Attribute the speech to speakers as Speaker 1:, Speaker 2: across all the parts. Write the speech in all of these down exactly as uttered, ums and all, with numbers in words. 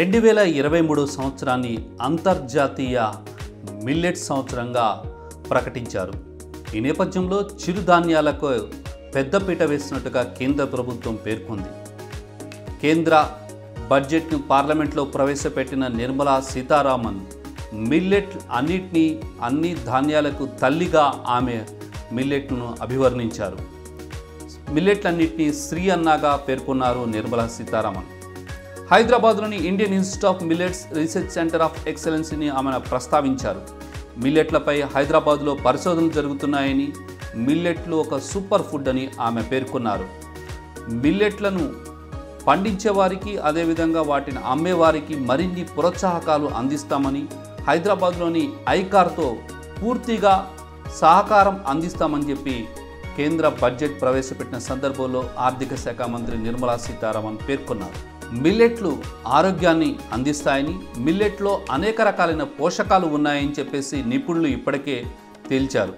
Speaker 1: రెండు వేల ఇరవై మూడు సంవత్సరాన్ని అంతర్జాతీయ మిల్లెట్ సంవత్సరంగా ప్రకటించారు. ఈ నేపథ్యంలో చిరుధాన్యాలకు పెద్దపీట వేసినట్టుగా కేంద్ర ప్రభుత్వం పేర్కొంది. కేంద్ర బడ్జెట్ను పార్లమెంట్లో ప్రవేశపెట్టిన నిర్మలా సీతారామన్ మిల్లెట్ అన్నిటినీ అన్ని ధాన్యాలకు తల్లిగా ఆమె మిల్లెట్ను అభివర్ణించారు. మిల్లెట్లన్నింటినీ శ్రీ అన్నగా పేర్కొన్నారు నిర్మలా సీతారామన్. హైదరాబాద్లోని Indian institute of millets research centre of ఎక్సలెన్స్ని ఆమె ప్రస్తావించారు. మిల్లెట్లపై హైదరాబాద్లో పరిశోధనలు జరుగుతున్నాయని, మిల్లెట్లు ఒక సూపర్ ఫుడ్ అని ఆమె పేర్కొన్నారు. మిల్లెట్లను పండించేవారికి అదేవిధంగా వాటిని అమ్మేవారికి మరిన్ని ప్రోత్సాహకాలు అందిస్తామని, హైదరాబాద్లోని ఐకార్తో పూర్తిగా సహకారం అందిస్తామని చెప్పి కేంద్ర బడ్జెట్ ప్రవేశపెట్టిన సందర్భంలో ఆర్థిక శాఖ మంత్రి నిర్మలా సీతారామన్ పేర్కొన్నారు. మిల్లెట్లు ఆరోగ్యాన్ని అందిస్తాయని, మిల్లెట్లో అనేక రకాలైన పోషకాలు ఉన్నాయని చెప్పేసి నిపుణులు ఇప్పటికే తేల్చారు.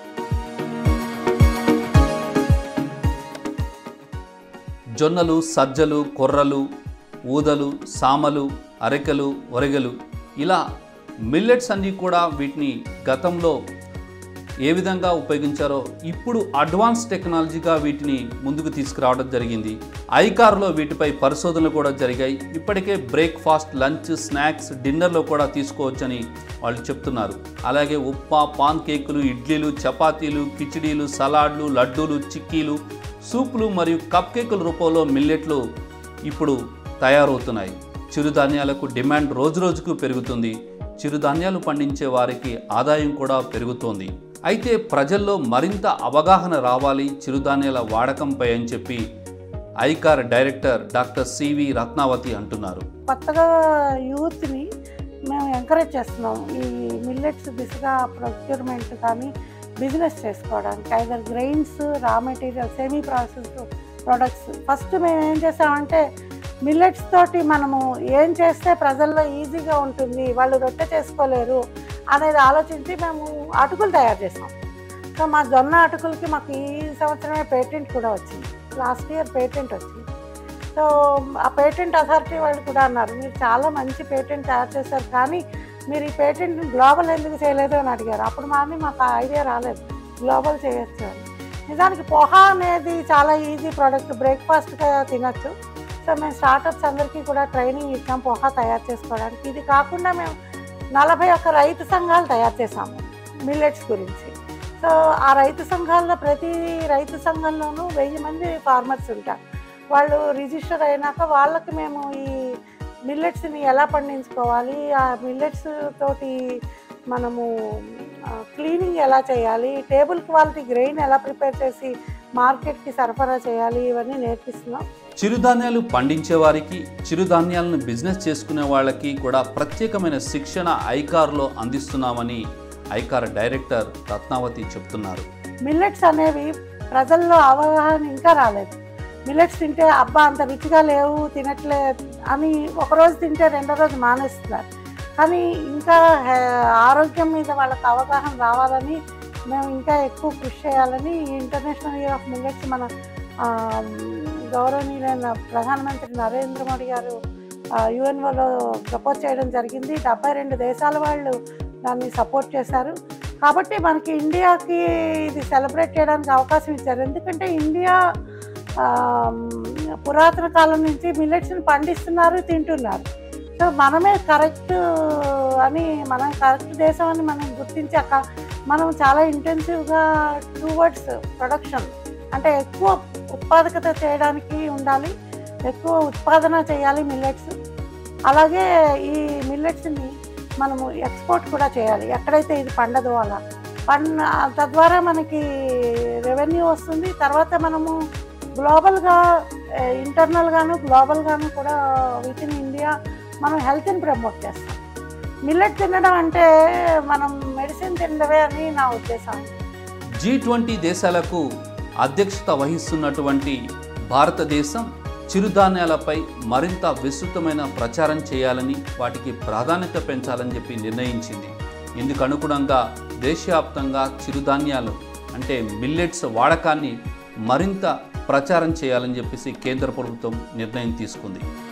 Speaker 1: జొన్నలు, సజ్జలు, కొర్రలు, ఊదలు, సామలు, అరెకలు, ఒరగలు ఇలా మిల్లెట్స్ అన్నీ కూడా వీటిని గతంలో ఏ విధంగా ఉపయోగించారో ఇప్పుడు అడ్వాన్స్ టెక్నాలజీగా వీటిని ముందుకు తీసుకురావడం జరిగింది. ఐకార్లో వీటిపై పరిశోధనలు కూడా జరిగాయి. ఇప్పటికే బ్రేక్ఫాస్ట్, లంచ్, స్నాక్స్, డిన్నర్లో కూడా తీసుకోవచ్చని వాళ్ళు చెప్తున్నారు. అలాగే ఉప్మా, పాన్ కేకులు, ఇడ్లీలు, చపాతీలు, కిచిడీలు, సలాడ్లు, లడ్డూలు, చిక్కీలు, సూపులు మరియు కప్ కేకుల రూపంలో మిల్లెట్లు ఇప్పుడు తయారవుతున్నాయి. చిరుధాన్యాలకు డిమాండ్ రోజురోజుకు పెరుగుతుంది. చిరుధాన్యాలు పండించే వారికి ఆదాయం కూడా పెరుగుతోంది. అయితే ప్రజల్లో మరింత అవగాహన రావాలి చిరుధాన్యాల వాడకంపై అని చెప్పి ICAR director doctor C V Ratnavathi అంటున్నారు.
Speaker 2: కొత్తగా యూత్ని మేము ఎంకరేజ్ చేస్తున్నాం ఈ మిల్లెట్స్ దిశగా ప్రొక్యూర్మెంట్ కానీ బిజినెస్ చేసుకోవడానికి. Either grains, raw material, semi process products. First మేము ఏం చేసామంటే మిల్లెట్స్ తోటి మనము ఏం చేస్తే ప్రజల్లో ఈజీగా ఉంటుంది, వాళ్ళు రొట్టె చేసుకోలేరు అనేది ఆలోచించి మేము అటుకులు తయారు చేసాం. సో మా జొన్న అటుకులకి మాకు ఈ సంవత్సరమే పేటెంట్ కూడా వచ్చింది. లాస్ట్ ఇయర్ పేటెంట్ వచ్చింది. సో ఆ పేటెంట్ అథారిటీ వాళ్ళు కూడా అన్నారు, మీరు చాలా మంచి పేటెంట్ తయారు చేశారు, కానీ మీరు ఈ పేటెంట్ గ్లోబల్ ఎందుకు చేయలేదు అని అడిగారు. అప్పుడు మాది మాకు ఐడియా రాలేదు గ్లోబల్ చేయొచ్చు అని. నిజానికి పోహా అనేది చాలా ఈజీ ప్రోడక్ట్, బ్రేక్ఫాస్ట్గా తినచ్చు. సో మేము స్టార్టప్స్ అందరికీ కూడా ట్రైనింగ్ ఇచ్చాం పోహా తయారు చేసుకోవడానికి. ఇది కాకుండా మేము నలభై ఒక్క రైతు సంఘాలు తయారు చేసాము మిల్లెట్స్ గురించి. సో ఆ రైతు సంఘాల్లో ప్రతి రైతు సంఘంలోనూ వెయ్యి మంది ఫార్మర్స్ ఉంటారు. వాళ్ళు రిజిస్టర్ అయినాక వాళ్ళకి మేము ఈ మిల్లెట్స్ని ఎలా పండించుకోవాలి, ఆ మిల్లెట్స్ తోటి మనము క్లీనింగ్ ఎలా చేయాలి, టేబుల్ క్వాలిటీ గ్రెయిన్ ఎలా ప్రిపేర్ చేసి మార్కెట్కి సరఫరా చేయాలి, ఇవన్నీ నేర్పిస్తున్నాం.
Speaker 1: చిరుధాన్యాలు పండించే వారికి, చిరుధాన్యాలను బిజినెస్ చేసుకునే వాళ్ళకి కూడా ప్రత్యేకమైన శిక్షణ ఐకార్లో అందిస్తున్నామని ఐకార్ డైరెక్టర్ రత్నావతి చెప్తున్నారు.
Speaker 2: మిల్లెట్స్ అనేవి ప్రజల్లో అవగాహన ఇంకా రాలేదు. మిల్లెట్స్ తింటే అబ్బా అంత రుచిగా లేవు, తినట్లే అని ఒకరోజు తింటే రెండో రోజు మానేస్తున్నారు. కానీ ఇంకా ఆరోగ్యం మీద వాళ్ళకి అవగాహన రావాలని మేము ఇంకా ఎక్కువ కృషి చేయాలని ఇంటర్నేషనల్ ఇయర్ ఆఫ్ మిల్లెట్స్ మన గౌరవనీయులైన ప్రధానమంత్రి నరేంద్ర మోడీ గారు యుఎన్ఓలో ప్రపోజ్ చేయడం జరిగింది. డెబ్బై రెండు దేశాల వాళ్ళు దాన్ని సపోర్ట్ చేశారు. కాబట్టి మనకి ఇండియాకి ఇది సెలబ్రేట్ చేయడానికి అవకాశం ఇచ్చారు. ఎందుకంటే ఇండియా పురాతన కాలం నుంచి మిల్లెట్స్ని పండిస్తున్నారు, తింటున్నారు. సో మనమే కరెక్ట్ అని, మనం కరెక్ట్ దేశం అని మనం గుర్తించాక మనం చాలా ఇంటెన్సివ్గా టువర్డ్స్ ప్రొడక్షన్ అంటే ఎక్కువ ఉత్పాదకత చేయడానికి ఉండాలి, ఎక్కువ ఉత్పాదన చేయాలి మిల్లెట్స్. అలాగే ఈ మిల్లెట్స్ని మనము ఎక్స్పోర్ట్ కూడా చేయాలి ఎక్కడైతే ఇది పండదో అలా పండ, తద్వారా మనకి రెవెన్యూ వస్తుంది. తర్వాత మనము గ్లోబల్గా ఇంటర్నల్గాను గ్లోబల్గాను కూడా విత్ ఇన్ ఇండియా మనం హెల్త్ని ప్రమోట్ చేస్తాం. మిల్లెట్ తినడం అంటే మనం మెడిసిన్ తినడమే అని నా ఉద్దేశం.
Speaker 1: జీ ట్వంటీ దేశాలకు అధ్యక్షత వహిస్తున్నటువంటి భారతదేశం చిరుధాన్యాలపై మరింత విస్తృతమైన ప్రచారం చేయాలని, వాటికి ప్రాధాన్యత పెంచాలని చెప్పి నిర్ణయించింది. ఇందుకు అనుగుణంగా దేశవ్యాప్తంగా చిరుధాన్యాలు అంటే మిల్లెట్స్ వాడకాన్ని మరింత ప్రచారం చేయాలని చెప్పేసి కేంద్ర ప్రభుత్వం నిర్ణయం తీసుకుంది.